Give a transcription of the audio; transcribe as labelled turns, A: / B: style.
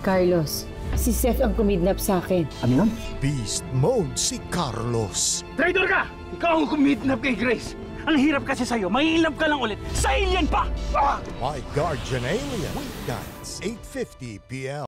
A: Carlos, si Ceph ang kumidnap sa akin.
B: Ano yun?
C: Beast mode si Carlos.
D: Traydor ka! Ikaw ang kumidnap kay Grace. Ang hirap kasi sa'yo, maiilap ka lang ulit sa alien pa!
C: My Guardian Alien. Weeknights, 8:50 p.m.